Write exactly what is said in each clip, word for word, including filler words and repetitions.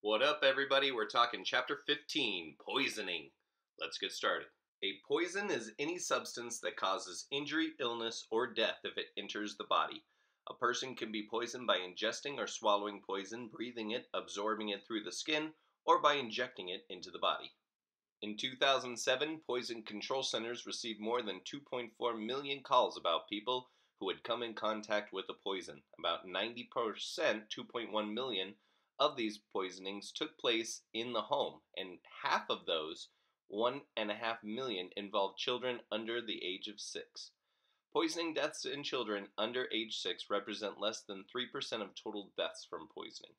What up, everybody? We're talking Chapter fifteen, Poisoning. Let's get started. A poison is any substance that causes injury, illness, or death if it enters the body. A person can be poisoned by ingesting or swallowing poison, breathing it, absorbing it through the skin, or by injecting it into the body. In two thousand seven, poison control centers received more than two point four million calls about people who had come in contact with a poison. About ninety percent, two point one million, of these poisonings took place in the home, and half of those, one and a half million, involved children under the age of six. Poisoning deaths in children under age six represent less than three percent of total deaths from poisoning,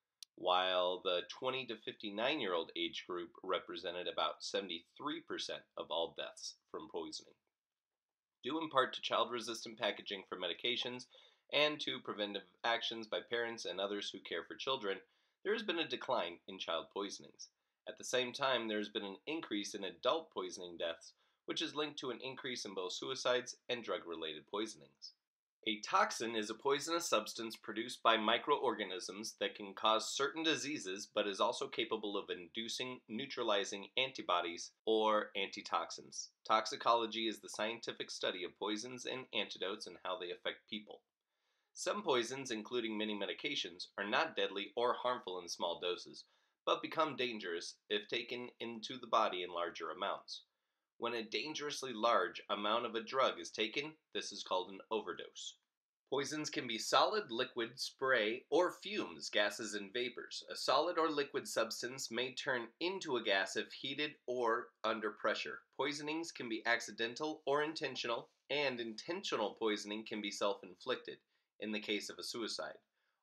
while the twenty to fifty-nine year old age group represented about seventy-three percent of all deaths from poisoning. Due in part to child-resistant packaging for medications and to preventive actions by parents and others who care for children, there has been a decline in child poisonings. At the same time, there has been an increase in adult poisoning deaths, which is linked to an increase in both suicides and drug-related poisonings. A toxin is a poisonous substance produced by microorganisms that can cause certain diseases, but is also capable of inducing neutralizing antibodies or antitoxins. Toxicology is the scientific study of poisons and antidotes and how they affect people. Some poisons, including many medications, are not deadly or harmful in small doses, but become dangerous if taken into the body in larger amounts. When a dangerously large amount of a drug is taken, this is called an overdose. Poisons can be solid, liquid, spray, or fumes, gases, and vapors. A solid or liquid substance may turn into a gas if heated or under pressure. Poisonings can be accidental or intentional, and intentional poisoning can be self-inflicted, in the case of a suicide,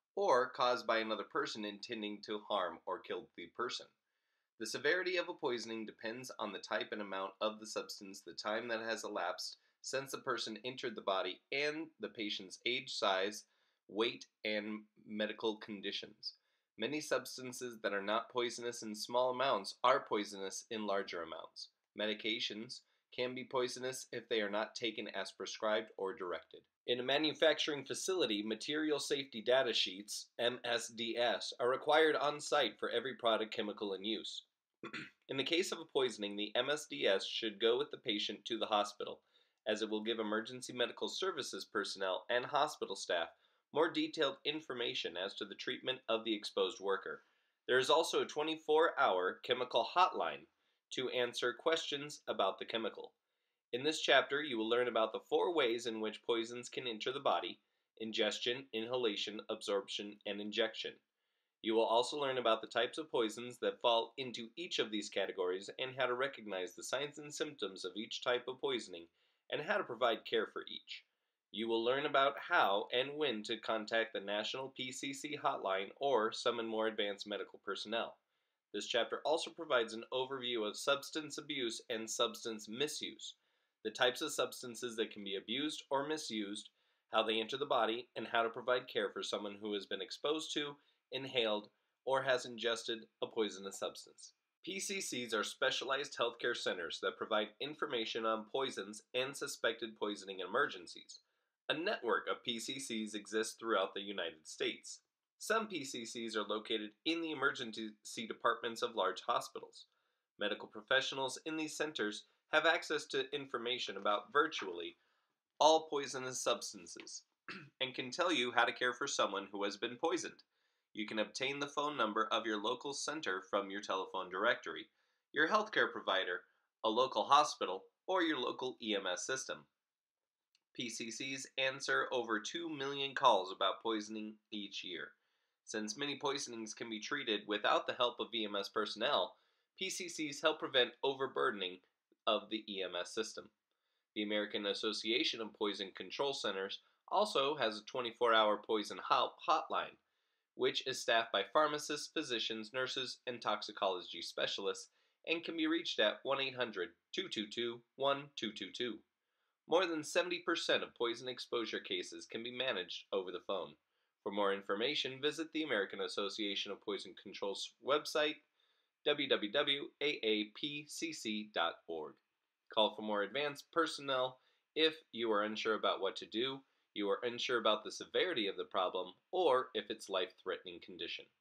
or caused by another person intending to harm or kill the person. The severity of a poisoning depends on the type and amount of the substance, the time that has elapsed since the person entered the body, and the patient's age, size, weight, and medical conditions. Many substances that are not poisonous in small amounts are poisonous in larger amounts. Medications can be poisonous if they are not taken as prescribed or directed. In a manufacturing facility, material safety data sheets, M S D S, are required on site for every product, chemical, in use. In the case of a poisoning, the M S D S should go with the patient to the hospital, as it will give emergency medical services personnel and hospital staff more detailed information as to the treatment of the exposed worker. There is also a twenty-four hour chemical hotline to answer questions about the chemical. In this chapter, you will learn about the four ways in which poisons can enter the body: ingestion, inhalation, absorption, and injection. You will also learn about the types of poisons that fall into each of these categories and how to recognize the signs and symptoms of each type of poisoning and how to provide care for each. You will learn about how and when to contact the National P C C hotline or summon more advanced medical personnel. This chapter also provides an overview of substance abuse and substance misuse, the types of substances that can be abused or misused, how they enter the body, and how to provide care for someone who has been exposed to, inhaled, or has ingested a poisonous substance. P C Cs are specialized healthcare centers that provide information on poisons and suspected poisoning emergencies. A network of P C Cs exists throughout the United States. Some P C Cs are located in the emergency departments of large hospitals. Medical professionals in these centers have access to information about virtually all poisonous substances and can tell you how to care for someone who has been poisoned. You can obtain the phone number of your local center from your telephone directory, your healthcare provider, a local hospital, or your local E M S system. P C Cs answer over two million calls about poisoning each year. Since many poisonings can be treated without the help of E M S personnel, P C Cs help prevent overburdening of the E M S system. The American Association of Poison Control Centers also has a twenty-four hour poison hotline, which is staffed by pharmacists, physicians, nurses, and toxicology specialists, and can be reached at one eight hundred, two two two, one two two two. More than seventy percent of poison exposure cases can be managed over the phone. For more information, visit the American Association of Poison Control's website, w w w dot a a p c c dot org. Call for more advanced personnel if you are unsure about what to do, you are unsure about the severity of the problem, or if it's a life-threatening condition.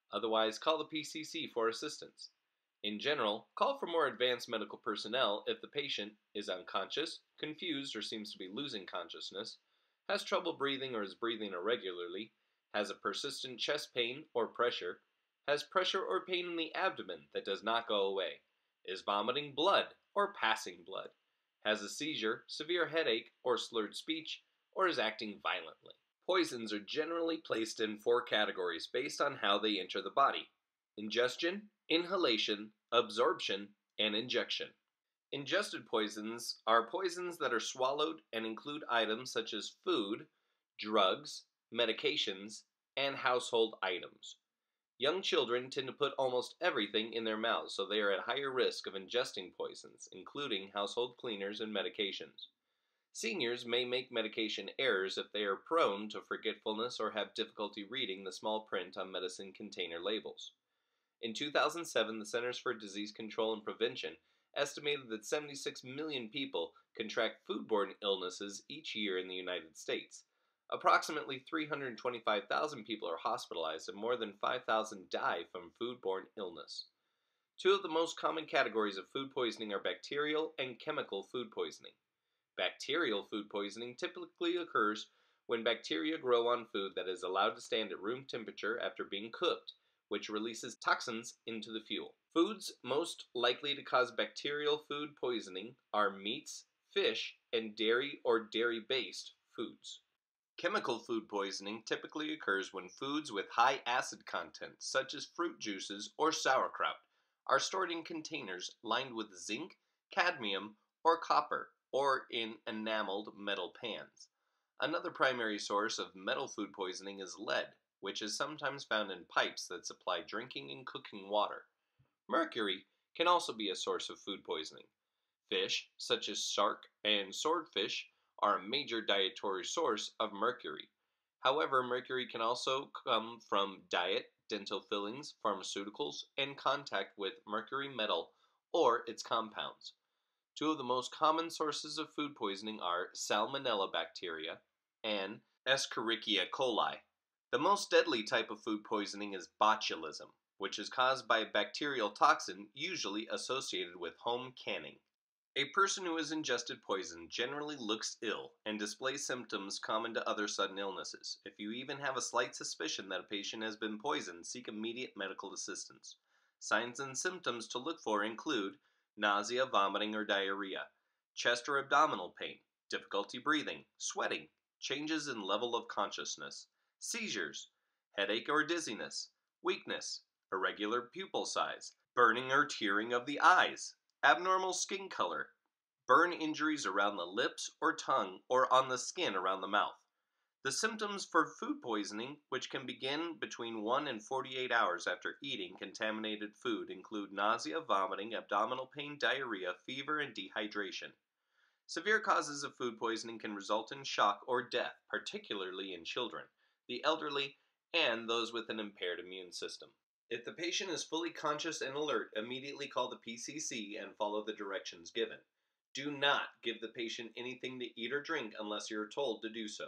Otherwise, call the P C C for assistance. In general, call for more advanced medical personnel if the patient is unconscious, confused or seems to be losing consciousness, has trouble breathing or is breathing irregularly, has a persistent chest pain or pressure, has pressure or pain in the abdomen that does not go away, is vomiting blood or passing blood, has a seizure, severe headache or slurred speech, or is acting violently. Poisons are generally placed in four categories based on how they enter the body: ingestion, inhalation, absorption, and injection. Ingested poisons are poisons that are swallowed and include items such as food, drugs, medications, and household items. Young children tend to put almost everything in their mouths, so they are at higher risk of ingesting poisons, including household cleaners and medications. Seniors may make medication errors if they are prone to forgetfulness or have difficulty reading the small print on medicine container labels. In two thousand seven, the Centers for Disease Control and Prevention estimated that seventy-six million people contract foodborne illnesses each year in the United States. Approximately three hundred twenty-five thousand people are hospitalized and more than five thousand die from foodborne illness. Two of the most common categories of food poisoning are bacterial and chemical food poisoning. Bacterial food poisoning typically occurs when bacteria grow on food that is allowed to stand at room temperature after being cooked, which releases toxins into the fuel. Foods most likely to cause bacterial food poisoning are meats, fish, and dairy or dairy-based foods. Chemical food poisoning typically occurs when foods with high acid content, such as fruit juices or sauerkraut, are stored in containers lined with zinc, cadmium, or copper, or in enameled metal pans. Another primary source of metal food poisoning is lead, which is sometimes found in pipes that supply drinking and cooking water. Mercury can also be a source of food poisoning. Fish, such as shark and swordfish, are a major dietary source of mercury. However, mercury can also come from diet, dental fillings, pharmaceuticals, and contact with mercury metal or its compounds. Two of the most common sources of food poisoning are Salmonella bacteria and Escherichia coli. The most deadly type of food poisoning is botulism, which is caused by a bacterial toxin usually associated with home canning. A person who has ingested poison generally looks ill and displays symptoms common to other sudden illnesses. If you even have a slight suspicion that a patient has been poisoned, seek immediate medical assistance. Signs and symptoms to look for include nausea, vomiting, or diarrhea, chest or abdominal pain, difficulty breathing, sweating, changes in level of consciousness, seizures, headache or dizziness, weakness, irregular pupil size, burning or tearing of the eyes, abnormal skin color, burn injuries around the lips or tongue or on the skin around the mouth. The symptoms for food poisoning, which can begin between one and forty-eight hours after eating contaminated food, include nausea, vomiting, abdominal pain, diarrhea, fever, and dehydration. Severe causes of food poisoning can result in shock or death, particularly in children, the elderly, and those with an impaired immune system. If the patient is fully conscious and alert, immediately call the P C C and follow the directions given. Do not give the patient anything to eat or drink unless you are told to do so.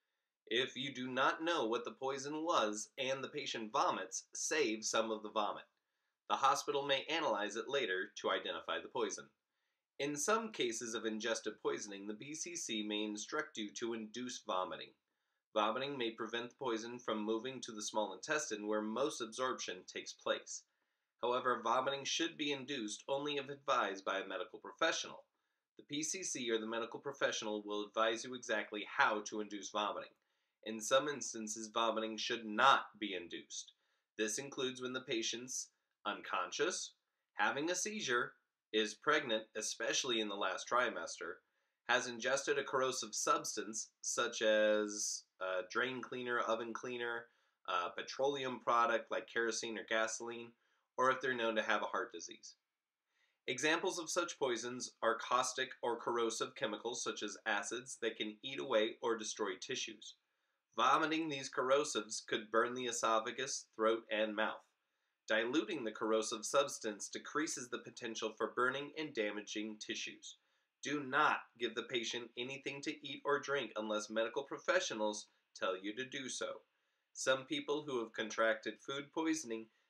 If you do not know what the poison was and the patient vomits, save some of the vomit. The hospital may analyze it later to identify the poison. In some cases of ingested poisoning, the B C C may instruct you to induce vomiting. Vomiting may prevent the poison from moving to the small intestine where most absorption takes place. However, vomiting should be induced only if advised by a medical professional. The P C C or the medical professional will advise you exactly how to induce vomiting. In some instances, vomiting should not be induced. This includes when the patient's unconscious, having a seizure, is pregnant, especially in the last trimester, has ingested a corrosive substance such as a drain cleaner, oven cleaner, a petroleum product like kerosene or gasoline, or if they're known to have a heart disease. Examples of such poisons are caustic or corrosive chemicals such as acids that can eat away or destroy tissues. Vomiting these corrosives could burn the esophagus, throat, and mouth. Diluting the corrosive substance decreases the potential for burning and damaging tissues. Do not give the patient anything to eat or drink unless medical professionals tell you to do so. Some people who have contracted food poisoning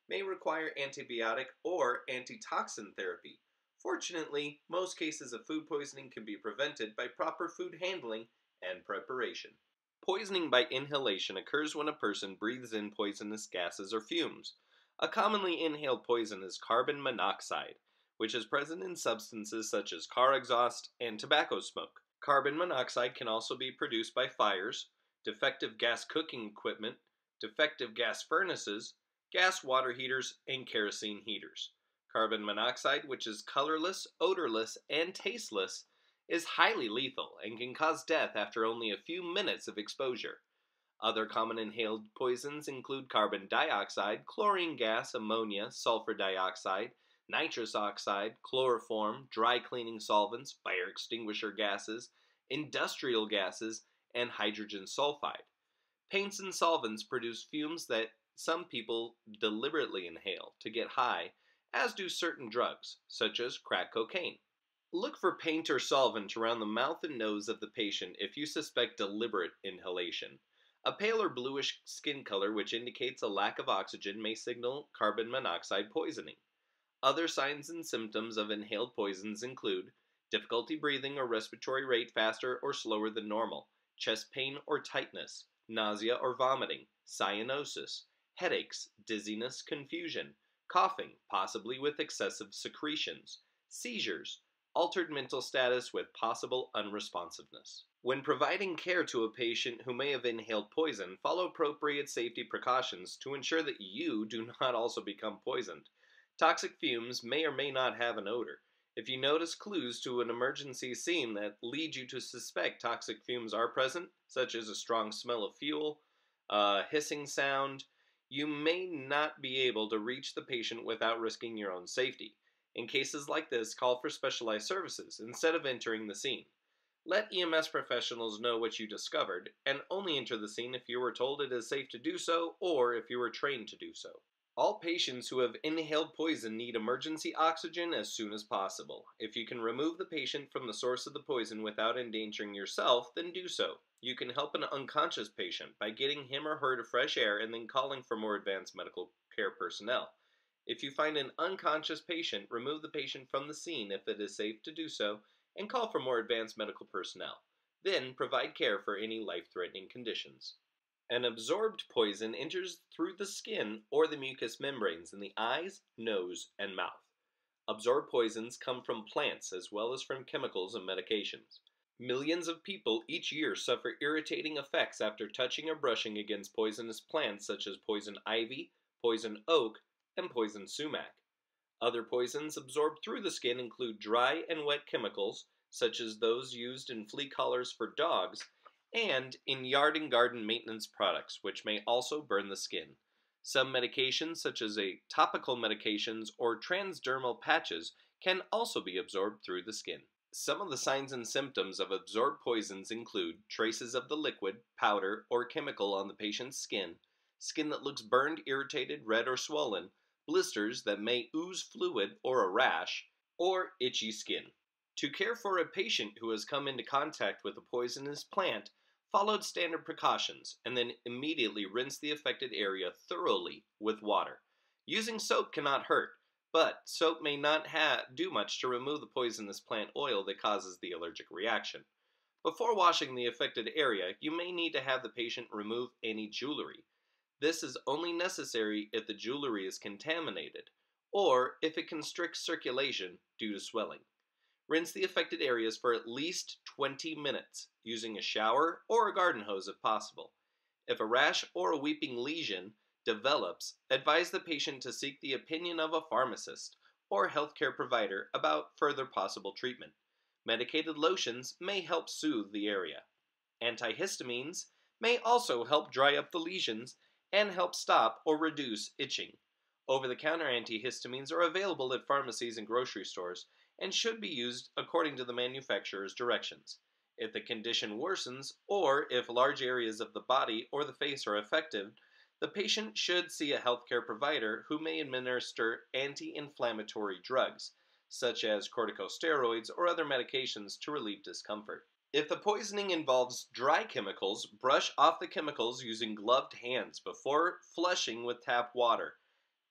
may require antibiotic or antitoxin therapy. Fortunately, most cases of food poisoning can be prevented by proper food handling and preparation. Poisoning by inhalation occurs when a person breathes in poisonous gases or fumes. A commonly inhaled poison is carbon monoxide, which is present in substances such as car exhaust and tobacco smoke. Carbon monoxide can also be produced by fires, defective gas cooking equipment, defective gas furnaces, gas water heaters, and kerosene heaters. Carbon monoxide, which is colorless, odorless, and tasteless, is highly lethal and can cause death after only a few minutes of exposure. Other common inhaled poisons include carbon dioxide, chlorine gas, ammonia, sulfur dioxide, nitrous oxide, chloroform, dry cleaning solvents, fire extinguisher gases, industrial gases, and hydrogen sulfide. Paints and solvents produce fumes that some people deliberately inhale to get high, as do certain drugs, such as crack cocaine. Look for paint or solvent around the mouth and nose of the patient if you suspect deliberate inhalation. A pale or bluish skin color which indicates a lack of oxygen may signal carbon monoxide poisoning. Other signs and symptoms of inhaled poisons include difficulty breathing or respiratory rate faster or slower than normal, chest pain or tightness, nausea or vomiting, cyanosis, headaches, dizziness, confusion, coughing, possibly with excessive secretions, seizures, altered mental status with possible unresponsiveness. When providing care to a patient who may have inhaled poison, follow appropriate safety precautions to ensure that you do not also become poisoned. Toxic fumes may or may not have an odor. If you notice clues to an emergency scene that lead you to suspect toxic fumes are present, such as a strong smell of fuel, a hissing sound, you may not be able to reach the patient without risking your own safety. In cases like this, call for specialized services instead of entering the scene. Let E M S professionals know what you discovered, and only enter the scene if you were told it is safe to do so or if you were trained to do so. All patients who have inhaled poison need emergency oxygen as soon as possible. If you can remove the patient from the source of the poison without endangering yourself, then do so. You can help an unconscious patient by getting him or her to fresh air and then calling for more advanced medical care personnel. If you find an unconscious patient, remove the patient from the scene if it is safe to do so, and call for more advanced medical personnel. Then provide care for any life-threatening conditions. An absorbed poison enters through the skin or the mucous membranes in the eyes, nose, and mouth. Absorbed poisons come from plants as well as from chemicals and medications. Millions of people each year suffer irritating effects after touching or brushing against poisonous plants such as poison ivy, poison oak, and poison sumac. Other poisons absorbed through the skin include dry and wet chemicals, such as those used in flea collars for dogs, and in yard and garden maintenance products, which may also burn the skin. Some medications, such as a topical medications or transdermal patches, can also be absorbed through the skin. Some of the signs and symptoms of absorbed poisons include traces of the liquid, powder, or chemical on the patient's skin, skin that looks burned, irritated, red, or swollen, blisters that may ooze fluid or a rash, or itchy skin. To care for a patient who has come into contact with a poisonous plant, follow standard precautions and then immediately rinse the affected area thoroughly with water. Using soap cannot hurt, but soap may not ha- do much to remove the poisonous plant oil that causes the allergic reaction. Before washing the affected area, you may need to have the patient remove any jewelry. This is only necessary if the jewelry is contaminated, or if it constricts circulation due to swelling. Rinse the affected areas for at least twenty minutes, using a shower or a garden hose if possible. If a rash or a weeping lesion develops, advise the patient to seek the opinion of a pharmacist or healthcare provider about further possible treatment. Medicated lotions may help soothe the area. Antihistamines may also help dry up the lesions and help stop or reduce itching. Over-the-counter antihistamines are available at pharmacies and grocery stores and should be used according to the manufacturer's directions. If the condition worsens, or if large areas of the body or the face are affected, the patient should see a healthcare provider who may administer anti-inflammatory drugs, such as corticosteroids or other medications to relieve discomfort. If the poisoning involves dry chemicals, brush off the chemicals using gloved hands before flushing with tap water.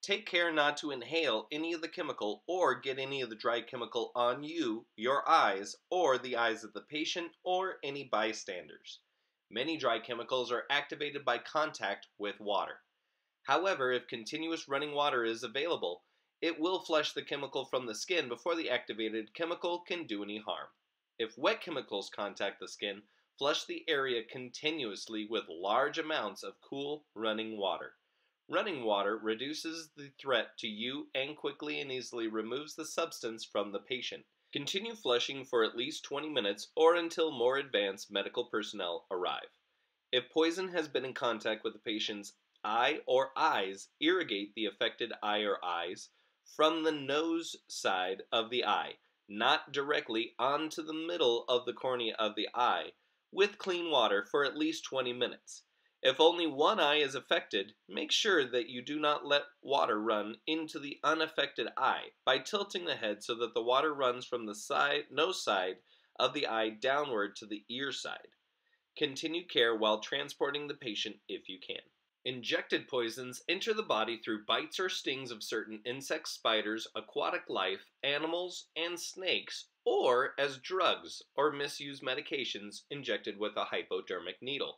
Take care not to inhale any of the chemical or get any of the dry chemical on you, your eyes, or the eyes of the patient or any bystanders. Many dry chemicals are activated by contact with water. However, if continuous running water is available, it will flush the chemical from the skin before the activated chemical can do any harm. If wet chemicals contact the skin, flush the area continuously with large amounts of cool, running water. Running water reduces the threat to you and quickly and easily removes the substance from the patient. Continue flushing for at least twenty minutes or until more advanced medical personnel arrive. If poison has been in contact with the patient's eye or eyes, irrigate the affected eye or eyes from the nose side of the eye, not directly onto the middle of the cornea of the eye, with clean water for at least twenty minutes. If only one eye is affected, make sure that you do not let water run into the unaffected eye by tilting the head so that the water runs from the side, nose side of the eye downward to the ear side. Continue care while transporting the patient if you can. Injected poisons enter the body through bites or stings of certain insects, spiders, aquatic life, animals, and snakes, or as drugs or misused medications injected with a hypodermic needle.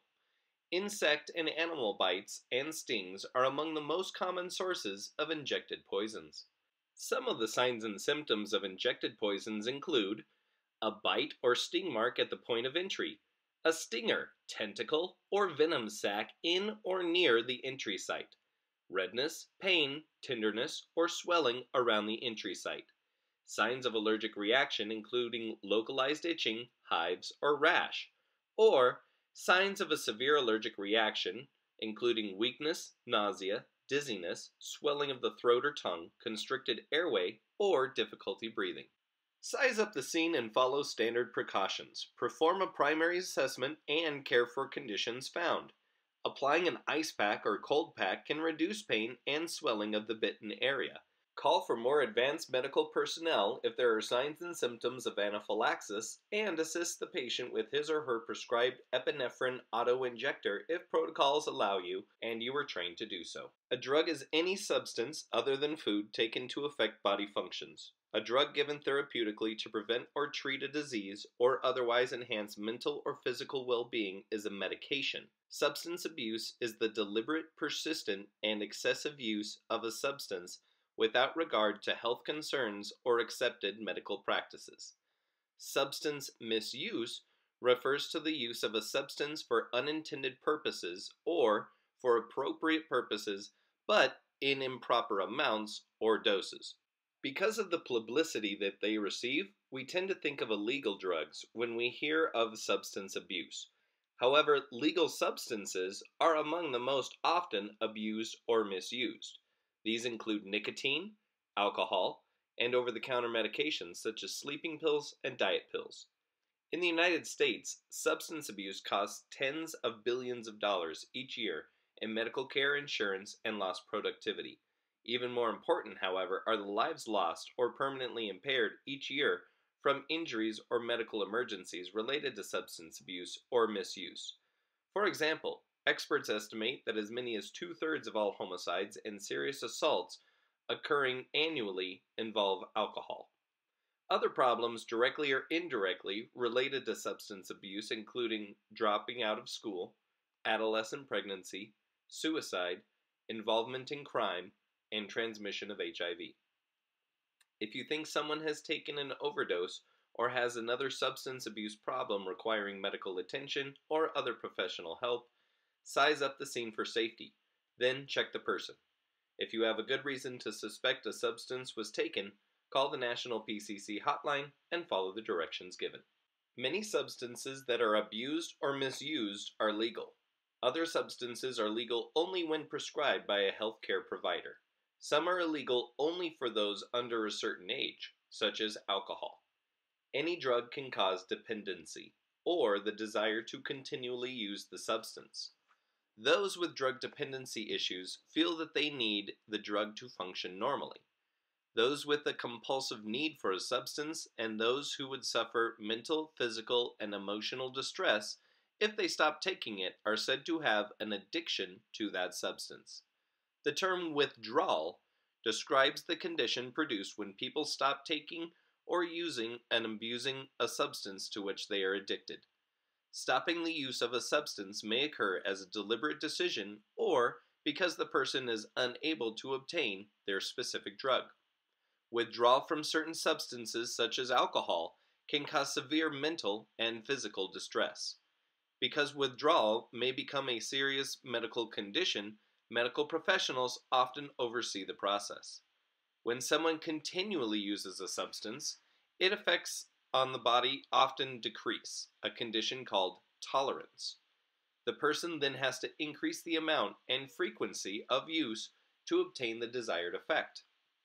Insect and animal bites and stings are among the most common sources of injected poisons. Some of the signs and symptoms of injected poisons include a bite or sting mark at the point of entry, a stinger, tentacle, or venom sac in or near the entry site, redness, pain, tenderness, or swelling around the entry site, signs of allergic reaction including localized itching, hives, or rash, or signs of a severe allergic reaction, including weakness, nausea, dizziness, swelling of the throat or tongue, constricted airway, or difficulty breathing. Size up the scene and follow standard precautions. Perform a primary assessment and care for conditions found. Applying an ice pack or cold pack can reduce pain and swelling of the bitten area. Call for more advanced medical personnel if there are signs and symptoms of anaphylaxis, and assist the patient with his or her prescribed epinephrine auto-injector if protocols allow you and you are trained to do so. A drug is any substance other than food taken to affect body functions. A drug given therapeutically to prevent or treat a disease or otherwise enhance mental or physical well-being is a medication. Substance abuse is the deliberate, persistent, and excessive use of a substance without regard to health concerns or accepted medical practices. Substance misuse refers to the use of a substance for unintended purposes or for appropriate purposes, but in improper amounts or doses. Because of the publicity that they receive, we tend to think of illegal drugs when we hear of substance abuse. However, legal substances are among the most often abused or misused. These include nicotine, alcohol, and over-the-counter medications such as sleeping pills and diet pills. In the United States, substance abuse costs tens of billions of dollars each year in medical care, insurance, and lost productivity. Even more important, however, are the lives lost or permanently impaired each year from injuries or medical emergencies related to substance abuse or misuse. For example, experts estimate that as many as two-thirds of all homicides and serious assaults occurring annually involve alcohol. Other problems directly or indirectly related to substance abuse including dropping out of school, adolescent pregnancy, suicide, involvement in crime, and transmission of H I V. If you think someone has taken an overdose or has another substance abuse problem requiring medical attention or other professional help, size up the scene for safety, then check the person. If you have a good reason to suspect a substance was taken, call the National P C C hotline and follow the directions given. Many substances that are abused or misused are legal. Other substances are legal only when prescribed by a healthcare provider. Some are illegal only for those under a certain age, such as alcohol. Any drug can cause dependency, or the desire to continually use the substance. Those with drug dependency issues feel that they need the drug to function normally. Those with a compulsive need for a substance and those who would suffer mental, physical, and emotional distress if they stop taking it are said to have an addiction to that substance. The term withdrawal describes the condition produced when people stop taking or using and abusing a substance to which they are addicted. Stopping the use of a substance may occur as a deliberate decision or because the person is unable to obtain their specific drug. Withdrawal from certain substances, such as alcohol, can cause severe mental and physical distress. Because withdrawal may become a serious medical condition, medical professionals often oversee the process. When someone continually uses a substance, its effects on the body often decrease, a condition called tolerance. The person then has to increase the amount and frequency of use to obtain the desired effect.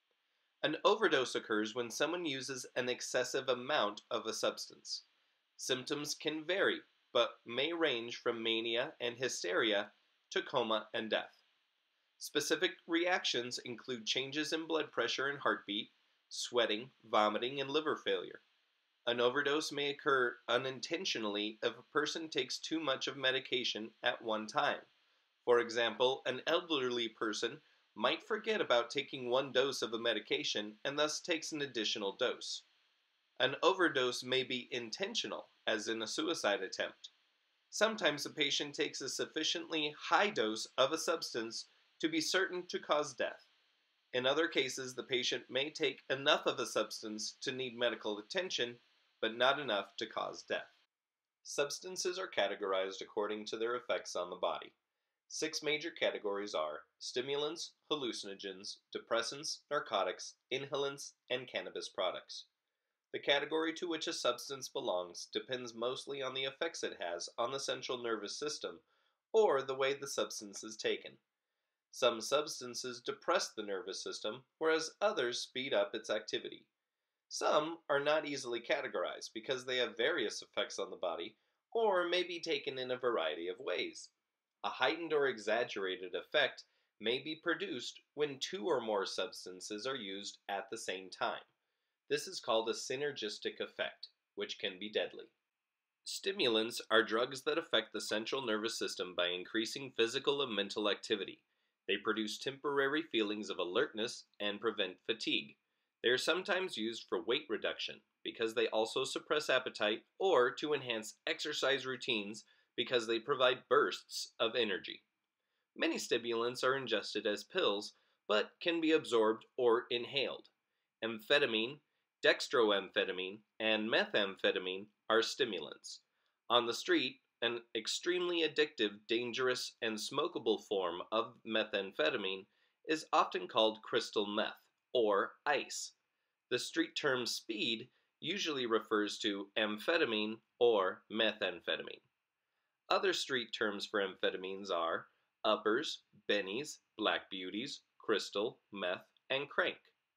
An overdose occurs when someone uses an excessive amount of a substance. Symptoms can vary, but may range from mania and hysteria to coma and death. Specific reactions include changes in blood pressure and heartbeat, sweating, vomiting, and liver failure. An overdose may occur unintentionally if a person takes too much of medication at one time. For example, an elderly person might forget about taking one dose of a medication and thus takes an additional dose. An overdose may be intentional, as in a suicide attempt. Sometimes a patient takes a sufficiently high dose of a substance to be certain to cause death. In other cases, the patient may take enough of a substance to need medical attention, but not enough to cause death. Substances are categorized according to their effects on the body. Six major categories are stimulants, hallucinogens, depressants, narcotics, inhalants, and cannabis products. The category to which a substance belongs depends mostly on the effects it has on the central nervous system or the way the substance is taken. Some substances depress the nervous system, whereas others speed up its activity. Some are not easily categorized because they have various effects on the body or may be taken in a variety of ways. A heightened or exaggerated effect may be produced when two or more substances are used at the same time. This is called a synergistic effect, which can be deadly. Stimulants are drugs that affect the central nervous system by increasing physical and mental activity. They produce temporary feelings of alertness and prevent fatigue. They are sometimes used for weight reduction because they also suppress appetite or to enhance exercise routines because they provide bursts of energy. Many stimulants are ingested as pills but can be absorbed or inhaled. Amphetamine, dextroamphetamine, and methamphetamine are stimulants. On the street, an extremely addictive, dangerous, and smokable form of methamphetamine is often called crystal meth, or ice. The street term speed usually refers to amphetamine or methamphetamine. Other street terms for amphetamines are uppers, bennies, black beauties, crystal, meth, and crank.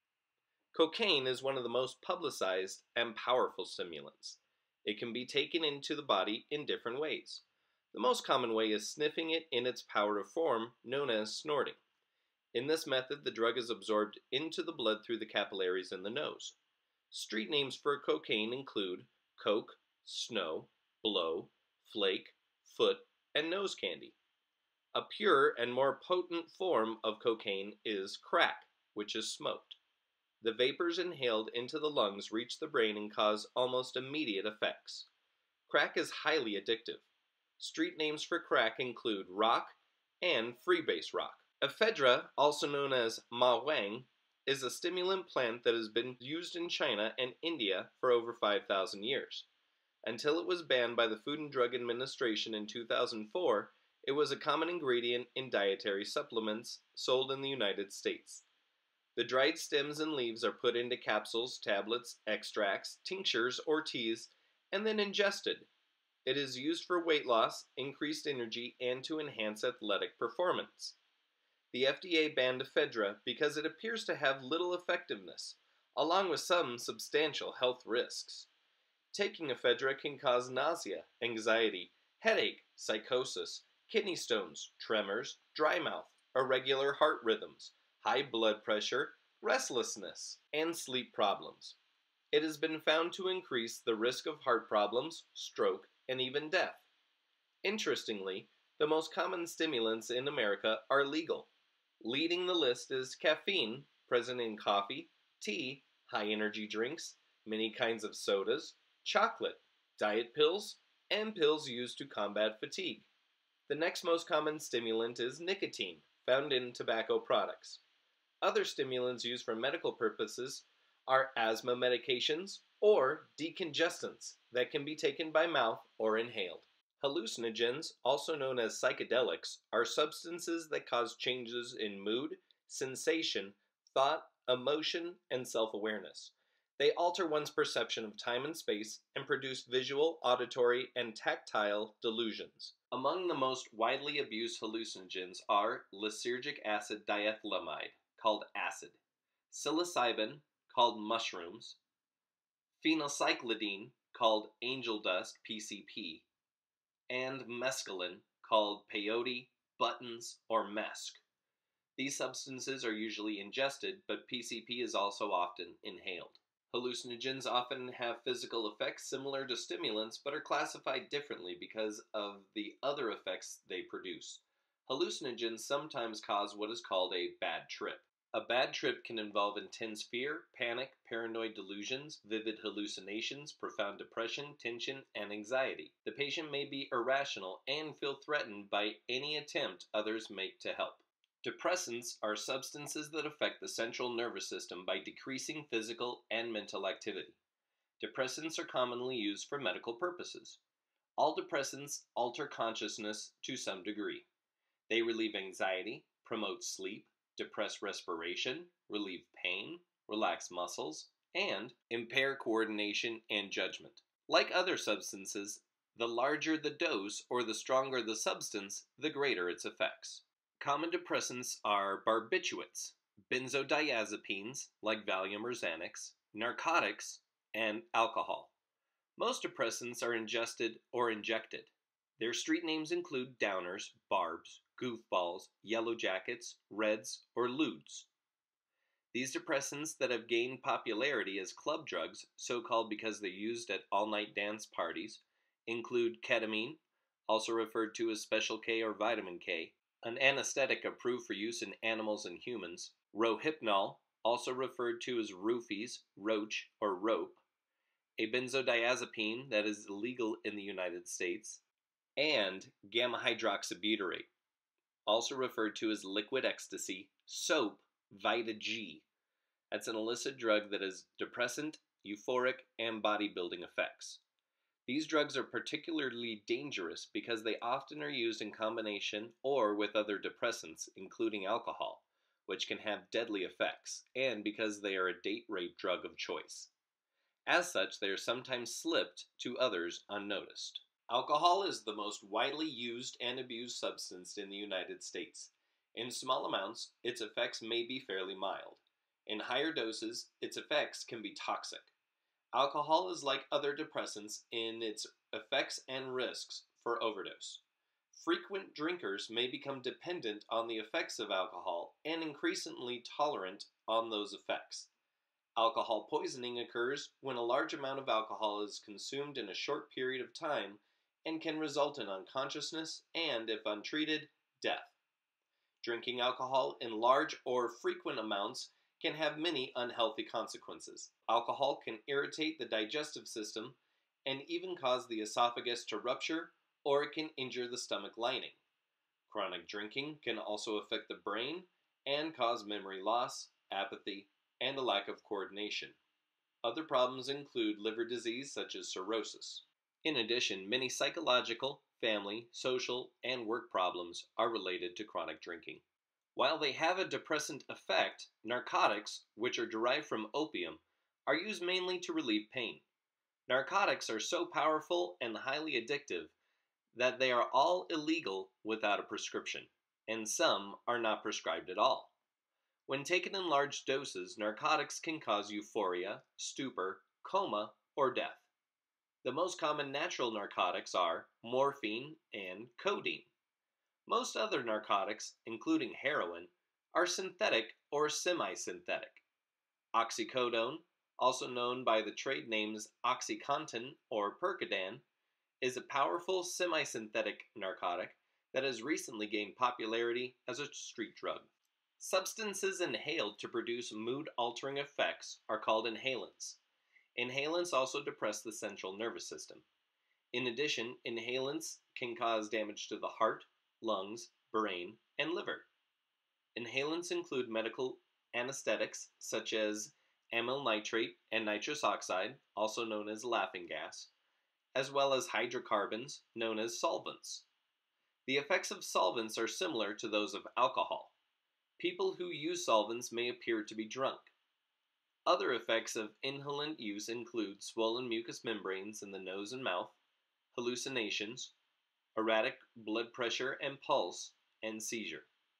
Cocaine is one of the most publicized and powerful stimulants. It can be taken into the body in different ways. The most common way is sniffing it in its powder form, known as snorting. In this method, the drug is absorbed into the blood through the capillaries in the nose. Street names for cocaine include coke, snow, blow, flake, foot, and nose candy. A pure and more potent form of cocaine is crack, which is smoked. The vapors inhaled into the lungs reach the brain and cause almost immediate effects. Crack is highly addictive. Street names for crack include rock and freebase rock. Ephedra, also known as ma huang, is a stimulant plant that has been used in China and India for over five thousand years. Until it was banned by the Food and Drug Administration in two thousand four, it was a common ingredient in dietary supplements sold in the United States. The dried stems and leaves are put into capsules, tablets, extracts, tinctures, or teas, and then ingested. It is used for weight loss, increased energy, and to enhance athletic performance. The F D A banned ephedra because it appears to have little effectiveness, along with some substantial health risks. Taking ephedra can cause nausea, anxiety, headache, psychosis, kidney stones, tremors, dry mouth, irregular heart rhythms, high blood pressure, restlessness, and sleep problems. It has been found to increase the risk of heart problems, stroke, and even death. Interestingly, the most common stimulants in America are legal. Leading the list is caffeine, present in coffee, tea, high-energy drinks, many kinds of sodas, chocolate, diet pills, and pills used to combat fatigue. The next most common stimulant is nicotine, found in tobacco products. Other stimulants used for medical purposes are asthma medications or decongestants that can be taken by mouth or inhaled. Hallucinogens, also known as psychedelics, are substances that cause changes in mood, sensation, thought, emotion, and self-awareness. They alter one's perception of time and space and produce visual, auditory, and tactile delusions. Among the most widely abused hallucinogens are lysergic acid diethylamide, called acid, psilocybin, called mushrooms, phenylcyclidine, called angel dust, P C P, and mescaline, called peyote, buttons, or mesk. These substances are usually ingested, but P C P is also often inhaled. Hallucinogens often have physical effects similar to stimulants, but are classified differently because of the other effects they produce. Hallucinogens sometimes cause what is called a bad trip. A bad trip can involve intense fear, panic, paranoid delusions, vivid hallucinations, profound depression, tension, and anxiety. The patient may be irrational and feel threatened by any attempt others make to help. Depressants are substances that affect the central nervous system by decreasing physical and mental activity. Depressants are commonly used for medical purposes. All depressants alter consciousness to some degree. They relieve anxiety, promote sleep, depress respiration, relieve pain, relax muscles, and impair coordination and judgment. Like other substances, the larger the dose or the stronger the substance, the greater its effects. Common depressants are barbiturates, benzodiazepines like Valium or Xanax, narcotics, and alcohol. Most depressants are ingested or injected. Their street names include downers, barbs, goofballs, yellow jackets, reds, or ludes. These depressants that have gained popularity as club drugs, so-called because they're used at all-night dance parties, include ketamine, also referred to as Special K or vitamin K, an anesthetic approved for use in animals and humans, rohypnol, also referred to as roofies, roach, or rope, a benzodiazepine that is illegal in the United States, and gamma hydroxybutyrate, also referred to as liquid ecstasy, soap, Vita G. That's an illicit drug that has depressant, euphoric, and bodybuilding effects. These drugs are particularly dangerous because they often are used in combination or with other depressants, including alcohol, which can have deadly effects, and because they are a date rape drug of choice. As such, they are sometimes slipped to others unnoticed. Alcohol is the most widely used and abused substance in the United States. In small amounts, its effects may be fairly mild. In higher doses, its effects can be toxic. Alcohol is like other depressants in its effects and risks for overdose. Frequent drinkers may become dependent on the effects of alcohol and increasingly tolerant on those effects. Alcohol poisoning occurs when a large amount of alcohol is consumed in a short period of time and can result in unconsciousness and, if untreated, death. Drinking alcohol in large or frequent amounts can have many unhealthy consequences. Alcohol can irritate the digestive system and even cause the esophagus to rupture, or it can injure the stomach lining. Chronic drinking can also affect the brain and cause memory loss, apathy, and a lack of coordination. Other problems include liver disease such as cirrhosis. In addition, many psychological, family, social, and work problems are related to chronic drinking. While they have a depressant effect, narcotics, which are derived from opium, are used mainly to relieve pain. Narcotics are so powerful and highly addictive that they are all illegal without a prescription, and some are not prescribed at all. When taken in large doses, narcotics can cause euphoria, stupor, coma, or death. The most common natural narcotics are morphine and codeine. Most other narcotics, including heroin, are synthetic or semi-synthetic. Oxycodone, also known by the trade names OxyContin or Percodan, is a powerful semi-synthetic narcotic that has recently gained popularity as a street drug. Substances inhaled to produce mood-altering effects are called inhalants. Inhalants also depress the central nervous system. In addition, inhalants can cause damage to the heart, lungs, brain, and liver. Inhalants include medical anesthetics such as amyl nitrate and nitrous oxide, also known as laughing gas, as well as hydrocarbons, known as solvents. The effects of solvents are similar to those of alcohol. People who use solvents may appear to be drunk. Other effects of inhalant use include swollen mucous membranes in the nose and mouth, hallucinations, erratic blood pressure and pulse, and seizure.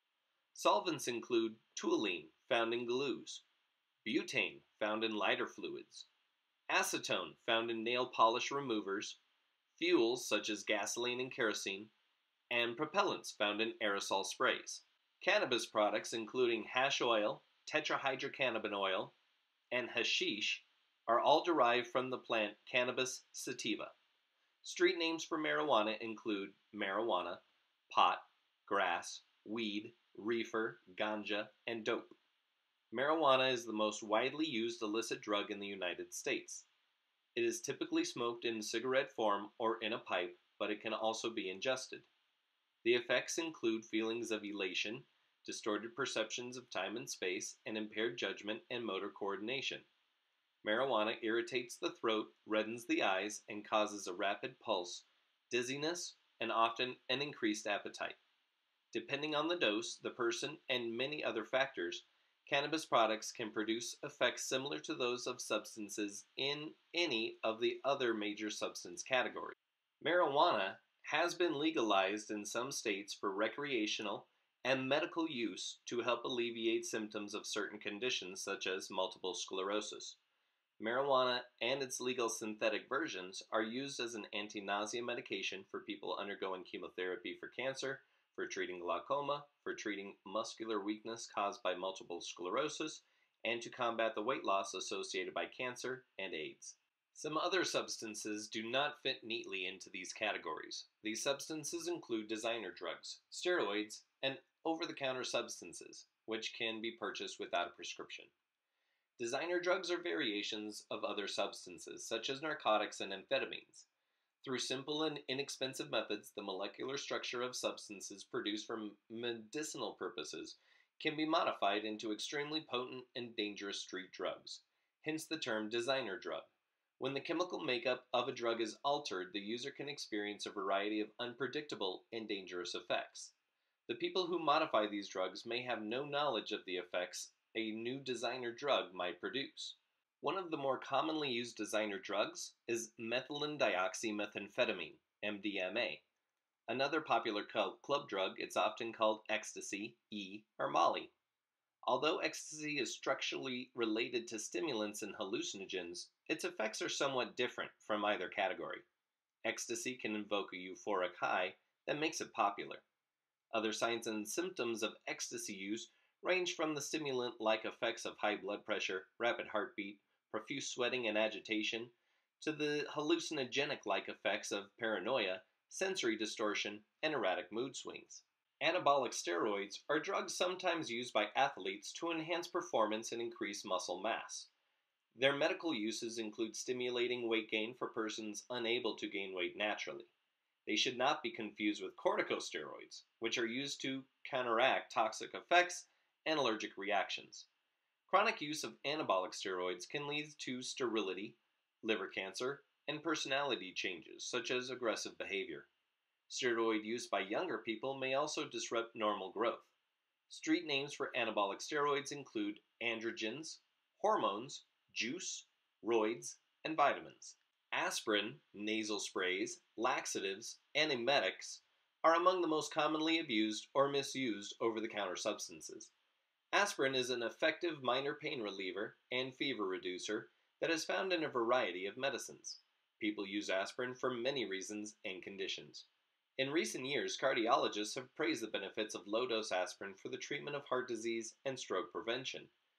Solvents include toluene, found in glues, butane, found in lighter fluids, acetone, found in nail polish removers, fuels such as gasoline and kerosene, and propellants found in aerosol sprays. Cannabis products including hash oil, tetrahydrocannabinol oil, and hashish are all derived from the plant Cannabis sativa. Street names for marijuana include marijuana, pot, grass, weed, reefer, ganja, and dope. Marijuana is the most widely used illicit drug in the United States. It is typically smoked in cigarette form or in a pipe, but it can also be ingested. The effects include feelings of elation, distorted perceptions of time and space, and impaired judgment and motor coordination. Marijuana irritates the throat, reddens the eyes, and causes a rapid pulse, dizziness, and often an increased appetite. Depending on the dose, the person, and many other factors, cannabis products can produce effects similar to those of substances in any of the other major substance categories. Marijuana has been legalized in some states for recreational and medical use to help alleviate symptoms of certain conditions such as multiple sclerosis. Marijuana and its legal synthetic versions are used as an anti-nausea medication for people undergoing chemotherapy for cancer, for treating glaucoma, for treating muscular weakness caused by multiple sclerosis, and to combat the weight loss associated by cancer and AIDS. Some other substances do not fit neatly into these categories. These substances include designer drugs, steroids, and over-the-counter substances, which can be purchased without a prescription. Designer drugs are variations of other substances, such as narcotics and amphetamines. Through simple and inexpensive methods, the molecular structure of substances produced for medicinal purposes can be modified into extremely potent and dangerous street drugs, hence the term designer drug. When the chemical makeup of a drug is altered, the user can experience a variety of unpredictable and dangerous effects. The people who modify these drugs may have no knowledge of the effects a new designer drug might produce. One of the more commonly used designer drugs is methylene dioxymethamphetamine, M D M A. Another popular club drug, it's often called ecstasy, E, or Molly. Although ecstasy is structurally related to stimulants and hallucinogens, its effects are somewhat different from either category. Ecstasy can invoke a euphoric high that makes it popular. Other signs and symptoms of ecstasy use range from the stimulant-like effects of high blood pressure, rapid heartbeat, profuse sweating and agitation, to the hallucinogenic-like effects of paranoia, sensory distortion, and erratic mood swings. Anabolic steroids are drugs sometimes used by athletes to enhance performance and increase muscle mass. Their medical uses include stimulating weight gain for persons unable to gain weight naturally. They should not be confused with corticosteroids, which are used to counteract toxic effects and allergic reactions. Chronic use of anabolic steroids can lead to sterility, liver cancer, and personality changes, such as aggressive behavior. Steroid use by younger people may also disrupt normal growth. Street names for anabolic steroids include androgens, hormones, juice, roids, and vitamins. Aspirin, nasal sprays, laxatives, and emetics are among the most commonly abused or misused over-the-counter substances. Aspirin is an effective minor pain reliever and fever reducer that is found in a variety of medicines. People use aspirin for many reasons and conditions. In recent years, cardiologists have praised the benefits of low-dose aspirin for the treatment of heart disease and stroke prevention.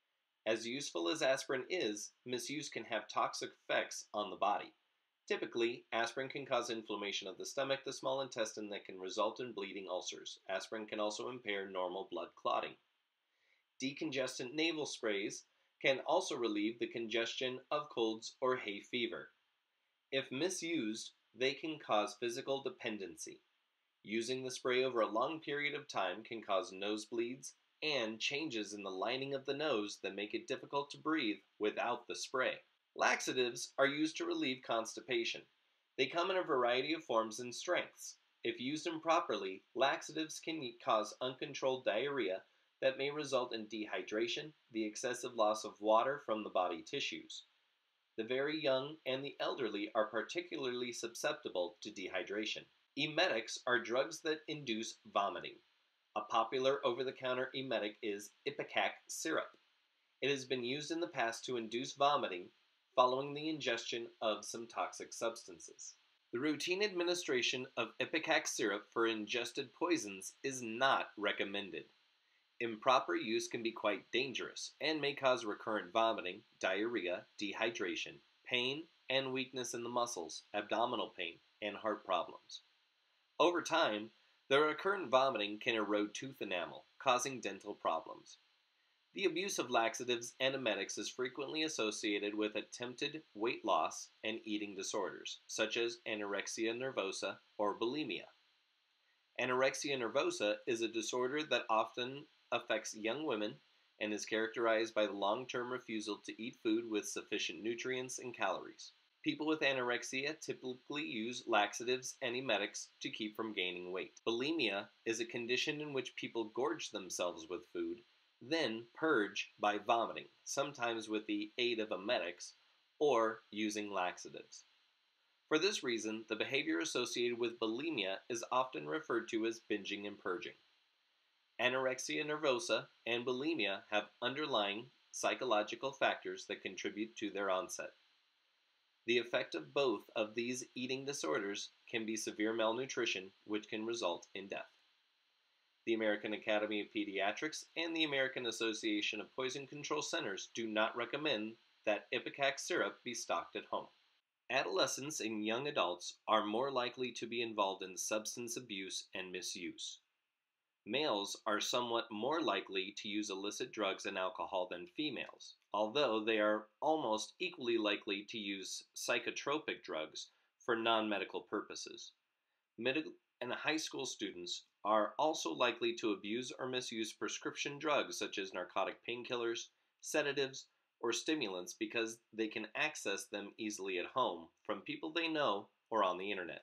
As useful as aspirin is, misuse can have toxic effects on the body. Typically, aspirin can cause inflammation of the stomach, the small intestine that can result in bleeding ulcers. Aspirin can also impair normal blood clotting. Decongestant nasal sprays can also relieve the congestion of colds or hay fever. If misused, they can cause physical dependency. Using the spray over a long period of time can cause nosebleeds and changes in the lining of the nose that make it difficult to breathe without the spray. Laxatives are used to relieve constipation. They come in a variety of forms and strengths. If used improperly, laxatives can cause uncontrolled diarrhea that may result in dehydration, the excessive loss of water from the body tissues. The very young and the elderly are particularly susceptible to dehydration. Emetics are drugs that induce vomiting. A popular over-the-counter emetic is ipecac syrup. It has been used in the past to induce vomiting following the ingestion of some toxic substances. The routine administration of ipecac syrup for ingested poisons is not recommended. Improper use can be quite dangerous and may cause recurrent vomiting, diarrhea, dehydration, pain, and weakness in the muscles, abdominal pain, and heart problems. Over time, the recurrent vomiting can erode tooth enamel, causing dental problems. The abuse of laxatives and emetics is frequently associated with attempted weight loss and eating disorders, such as anorexia nervosa or bulimia. Anorexia nervosa is a disorder that often affects young women and is characterized by the long-term refusal to eat food with sufficient nutrients and calories. People with anorexia typically use laxatives and emetics to keep from gaining weight. Bulimia is a condition in which people gorge themselves with food, then purge by vomiting, sometimes with the aid of emetics or using laxatives. For this reason, the behavior associated with bulimia is often referred to as binging and purging. Anorexia nervosa and bulimia have underlying psychological factors that contribute to their onset. The effect of both of these eating disorders can be severe malnutrition, which can result in death. The American Academy of Pediatrics and the American Association of Poison Control Centers do not recommend that ipecac syrup be stocked at home. Adolescents and young adults are more likely to be involved in substance abuse and misuse. Males are somewhat more likely to use illicit drugs and alcohol than females, although they are almost equally likely to use psychotropic drugs for non-medical purposes. Middle and high school students are also likely to abuse or misuse prescription drugs such as narcotic painkillers, sedatives, or stimulants because they can access them easily at home from people they know or on the internet.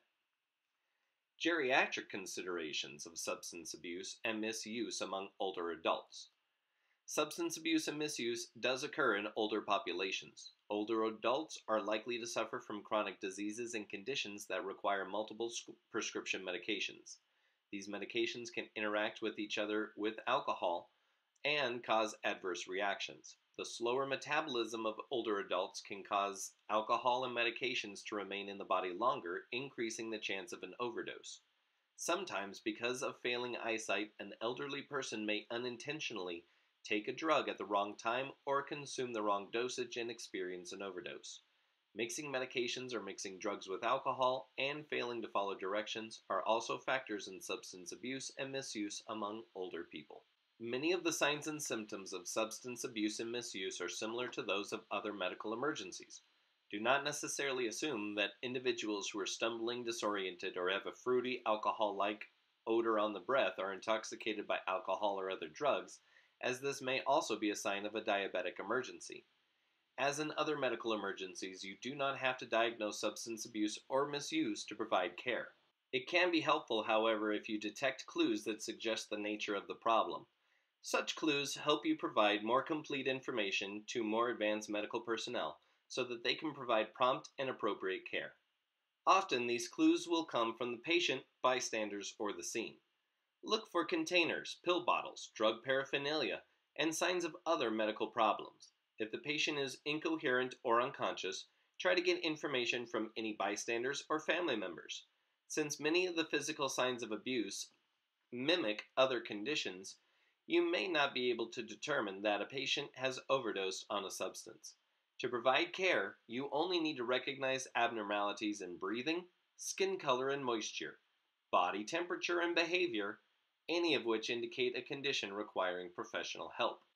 Geriatric considerations of substance abuse and misuse among older adults. Substance abuse and misuse does occur in older populations. Older adults are likely to suffer from chronic diseases and conditions that require multiple prescription medications. These medications can interact with each other with alcohol and cause adverse reactions. The slower metabolism of older adults can cause alcohol and medications to remain in the body longer, increasing the chance of an overdose. Sometimes, because of failing eyesight, an elderly person may unintentionally take a drug at the wrong time or consume the wrong dosage and experience an overdose. Mixing medications or mixing drugs with alcohol and failing to follow directions are also factors in substance abuse and misuse among older people. Many of the signs and symptoms of substance abuse and misuse are similar to those of other medical emergencies. Do not necessarily assume that individuals who are stumbling, disoriented, or have a fruity, alcohol-like odor on the breath are intoxicated by alcohol or other drugs, as this may also be a sign of a diabetic emergency. As in other medical emergencies, you do not have to diagnose substance abuse or misuse to provide care. It can be helpful, however, if you detect clues that suggest the nature of the problem. Such clues help you provide more complete information to more advanced medical personnel so that they can provide prompt and appropriate care. Often these clues will come from the patient, bystanders, or the scene. Look for containers, pill bottles, drug paraphernalia, and signs of other medical problems. If the patient is incoherent or unconscious, try to get information from any bystanders or family members. Since many of the physical signs of abuse mimic other conditions, you may not be able to determine that a patient has overdosed on a substance. To provide care, you only need to recognize abnormalities in breathing, skin color and moisture, body temperature and behavior, any of which indicate a condition requiring professional help.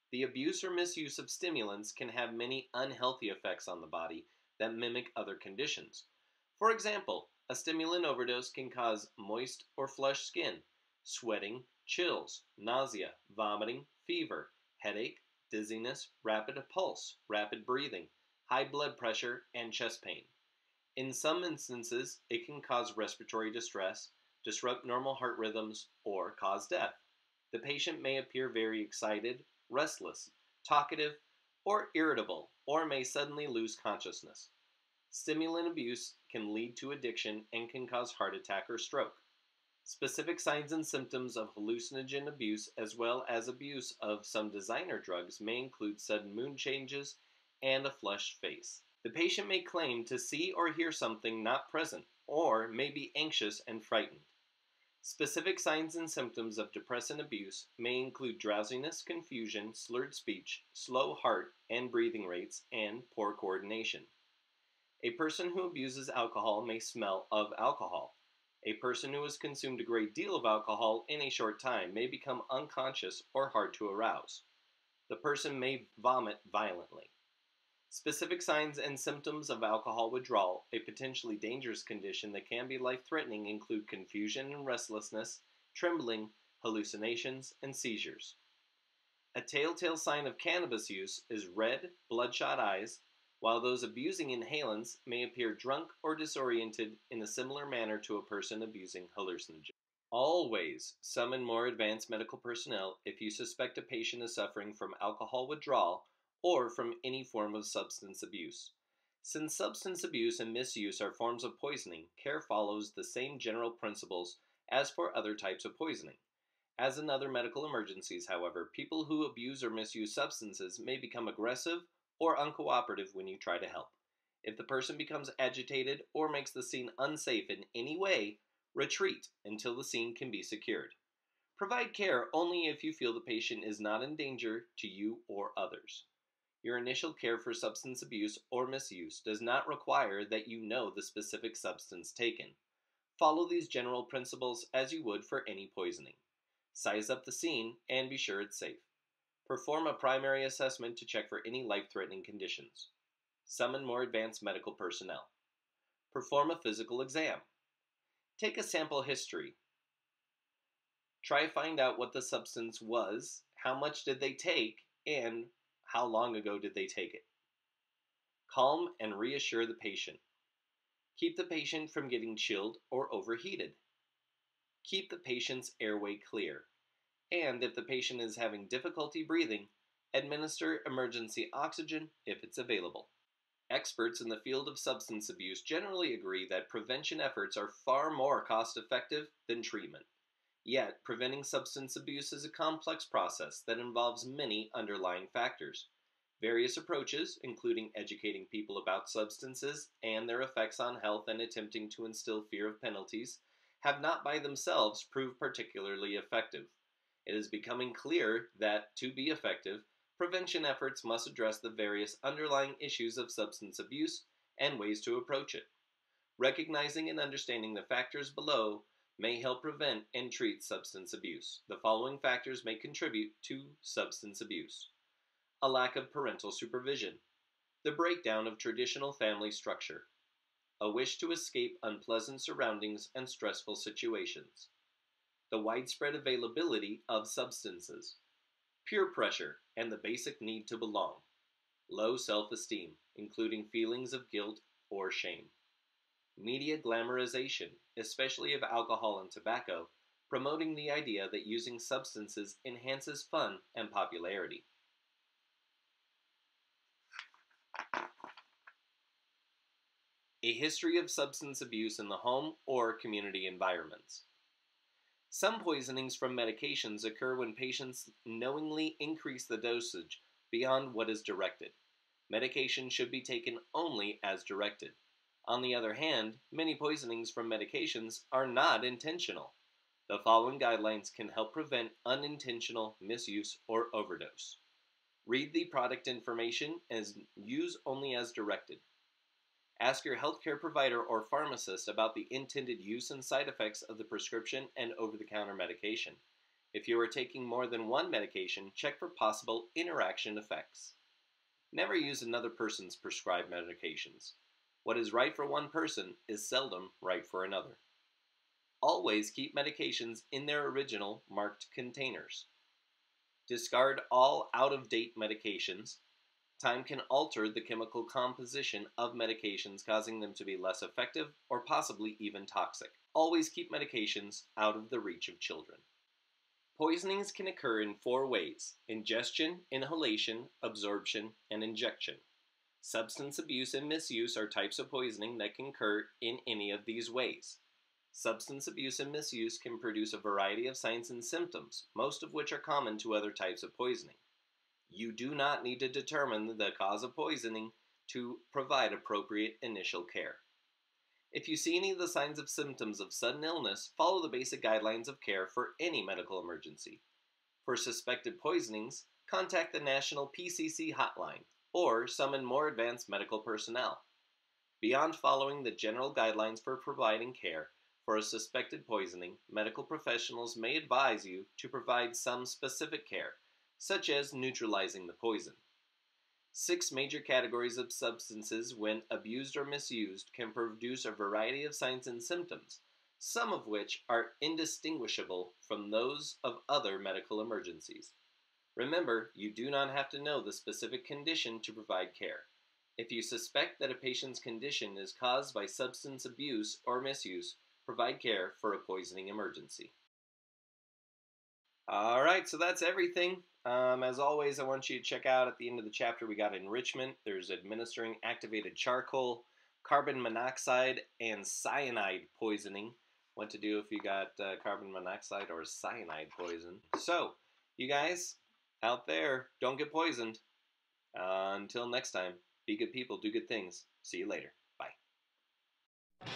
The abuse or misuse of stimulants can have many unhealthy effects on the body that mimic other conditions. For example, a stimulant overdose can cause moist or flushed skin, sweating, chills, nausea, vomiting, fever, headache, dizziness, rapid pulse, rapid breathing, high blood pressure, and chest pain. In some instances, it can cause respiratory distress, disrupt normal heart rhythms, or cause death. The patient may appear very excited, restless, talkative, or irritable, or may suddenly lose consciousness. Stimulant abuse can lead to addiction and can cause heart attack or stroke. Specific signs and symptoms of hallucinogen abuse as well as abuse of some designer drugs may include sudden mood changes and a flushed face. The patient may claim to see or hear something not present, or may be anxious and frightened. Specific signs and symptoms of depressant abuse may include drowsiness, confusion, slurred speech, slow heart and breathing rates, and poor coordination. A person who abuses alcohol may smell of alcohol. A person who has consumed a great deal of alcohol in a short time may become unconscious or hard to arouse. The person may vomit violently. Specific signs and symptoms of alcohol withdrawal, a potentially dangerous condition that can be life-threatening, include confusion and restlessness, trembling, hallucinations, and seizures. A telltale sign of cannabis use is red, bloodshot eyes, while those abusing inhalants may appear drunk or disoriented in a similar manner to a person abusing hallucinogens. Always summon more advanced medical personnel if you suspect a patient is suffering from alcohol withdrawal or from any form of substance abuse. Since substance abuse and misuse are forms of poisoning, care follows the same general principles as for other types of poisoning. As in other medical emergencies, however, people who abuse or misuse substances may become aggressive or uncooperative when you try to help. If the person becomes agitated or makes the scene unsafe in any way, retreat until the scene can be secured. Provide care only if you feel the patient is not in danger to you or others. Your initial care for substance abuse or misuse does not require that you know the specific substance taken. Follow these general principles as you would for any poisoning. Size up the scene and be sure it's safe. Perform a primary assessment to check for any life-threatening conditions. Summon more advanced medical personnel. Perform a physical exam. Take a sample history. Try to find out what the substance was, how much did they take, and how long ago did they take it. Calm and reassure the patient. Keep the patient from getting chilled or overheated. Keep the patient's airway clear. And if the patient is having difficulty breathing, administer emergency oxygen if it's available. Experts in the field of substance abuse generally agree that prevention efforts are far more cost-effective than treatment. Yet, preventing substance abuse is a complex process that involves many underlying factors. Various approaches, including educating people about substances and their effects on health and attempting to instill fear of penalties, have not by themselves proved particularly effective. It is becoming clear that, to be effective, prevention efforts must address the various underlying issues of substance abuse and ways to approach it. Recognizing and understanding the factors below may help prevent and treat substance abuse. The following factors may contribute to substance abuse. A lack of parental supervision. The breakdown of traditional family structure. A wish to escape unpleasant surroundings and stressful situations. The widespread availability of substances. Peer pressure and the basic need to belong. Low self-esteem, including feelings of guilt or shame. Media glamorization, especially of alcohol and tobacco, promoting the idea that using substances enhances fun and popularity. A history of substance abuse in the home or community environments. Some poisonings from medications occur when patients knowingly increase the dosage beyond what is directed. Medication should be taken only as directed. On the other hand, many poisonings from medications are not intentional. The following guidelines can help prevent unintentional misuse or overdose. Read the product information and use only as directed. Ask your healthcare provider or pharmacist about the intended use and side effects of the prescription and over-the-counter medication. If you are taking more than one medication, check for possible interaction effects. Never use another person's prescribed medications. What is right for one person is seldom right for another. Always keep medications in their original marked containers. Discard all out-of-date medications. Time can alter the chemical composition of medications, causing them to be less effective or possibly even toxic. Always keep medications out of the reach of children. Poisonings can occur in four ways: ingestion, inhalation, absorption, and injection. Substance abuse and misuse are types of poisoning that can occur in any of these ways. Substance abuse and misuse can produce a variety of signs and symptoms, most of which are common to other types of poisoning. You do not need to determine the cause of poisoning to provide appropriate initial care. If you see any of the signs of symptoms of sudden illness, follow the basic guidelines of care for any medical emergency. For suspected poisonings, contact the National P C C hotline or summon more advanced medical personnel. Beyond following the general guidelines for providing care for a suspected poisoning, medical professionals may advise you to provide some specific care, such as neutralizing the poison. Six major categories of substances, when abused or misused, can produce a variety of signs and symptoms, some of which are indistinguishable from those of other medical emergencies. Remember, you do not have to know the specific condition to provide care. If you suspect that a patient's condition is caused by substance abuse or misuse, provide care for a poisoning emergency. Alright, so that's everything. Um, as always, I want you to check out at the end of the chapter we got enrichment. There's administering activated charcoal, carbon monoxide, and cyanide poisoning. What to do if you got uh, carbon monoxide or cyanide poison. So, you guys out there, don't get poisoned. Uh, until next time, be good people, do good things. See you later. Bye.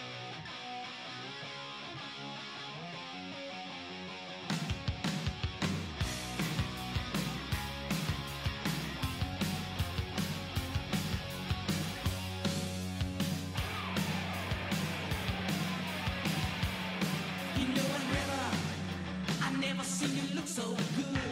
Seen you look so good.